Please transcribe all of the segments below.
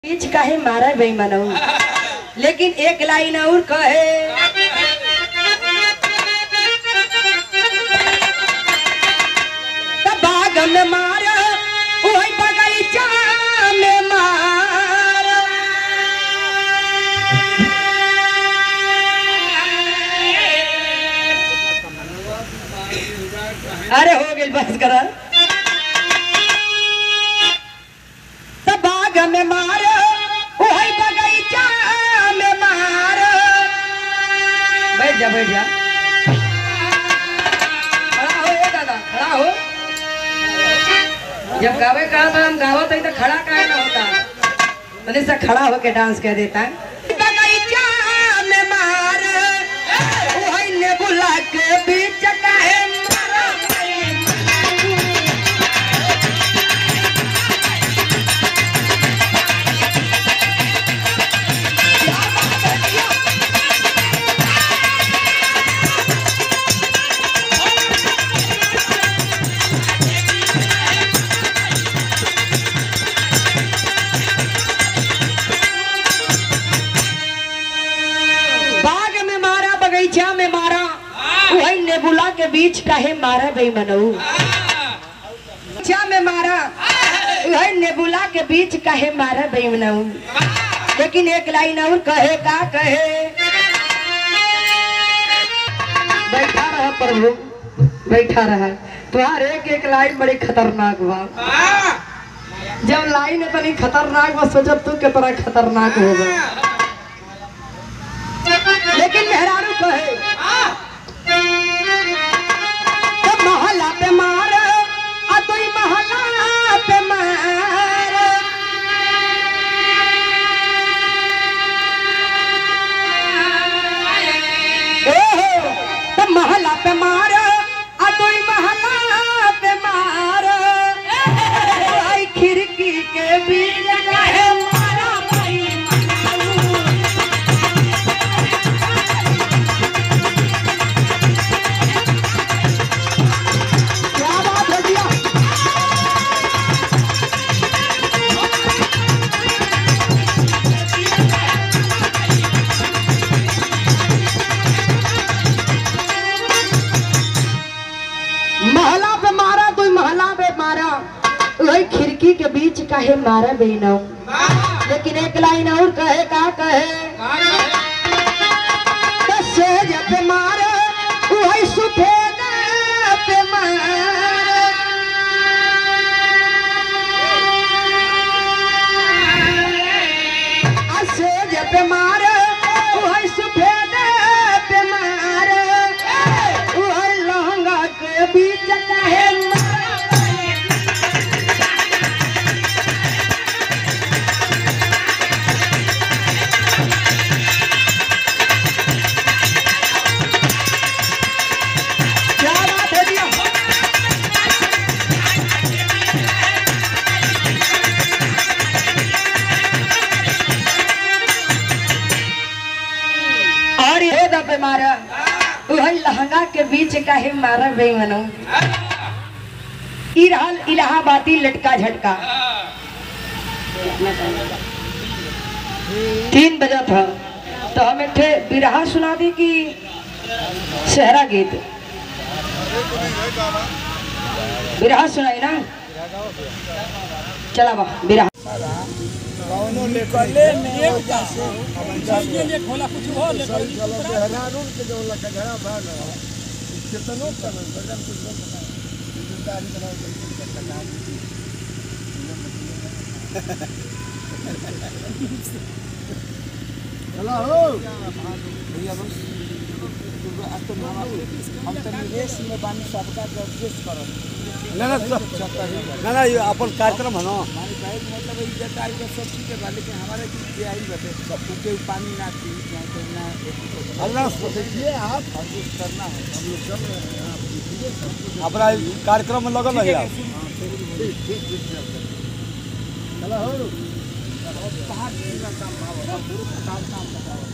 बीच काहे मारा बेईमानऊ, लेकिन एक लाइन और कहे बाग में मार वही बगीचा में मार। अरे हो गई बस करा। बाग में मार वही बगीचा में मार। बैठ जा बैठ जा, खड़ा हो ये दादा, खड़ा हो। जब गावे का हम गावत है तो खड़ा काहे ना होता, मतलब से खड़ा होके डांस कर देता है। बगीचा में मार वही नेबुला के बीच काहे बगीचा में मारा वही नेबुला के बीच काहे मारा बेईमानऊ। बगीचा में मारा वही नेबुला के बीच काहे मारा बेईमानऊ। लेकिन एक लाइन और कहे का कहे बैठा रहा प्रभु बैठा रहा। तुम्हारे एक लाइन बड़ी खतरनाक बा। जब लाइन इतनी खतरनाक बा सोचब तू कितना खतरनाक होगा। लेकिन मेहरारू कहे तो महला पे मार आ तू महला पे मार। तो महला पे मार आ तू महला पे मार। आई खिड़की के बीच काहे मारा महला पे मारा तू महला पे मारा। वही खिड़की के बीच काहे मारा बेईमानऊ। लेकिन एक लाइन और कहे का कहे सेज पे मारा वही सफेद पे मारा। सेज पे मारा वही सफेद पे मारा। वही लहंगा के बीच काहे पे मारा। वही लहंगा के बीच काहे मारा बेईमानऊ। इलाहाबादी लटका झटका 3 बजा था तो हमें थे बिरहा सुना दी कि सहरा गीत। बिरहा सुनाई ना, चला बा बिरहा कौनो लेकले एक जासे ये खोला कुछ हो लेकर हरारून के जो लगा घरा भाग कितनो करन बदन कुछ लोग जिंदारी बनाओ के कला चला हो भैया बस आज तो हम तो रेस में बानी सबका एडजस्ट करो ना ना ये अपन कार्यक्रम है ना मतलब इज्जत आई तो सब ठीक है। लेकिन हमारे की आई बटे सबको के पानी ना पी ना अल्लाह सोचिए आप एडजस्ट करना है। हम लोग कर रहे हैं अपना कार्यक्रम में लगल है आप। चलो हो कहां का काम भाव गुरु का काम बताओ।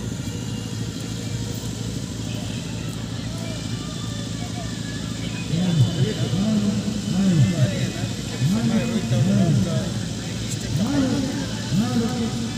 जी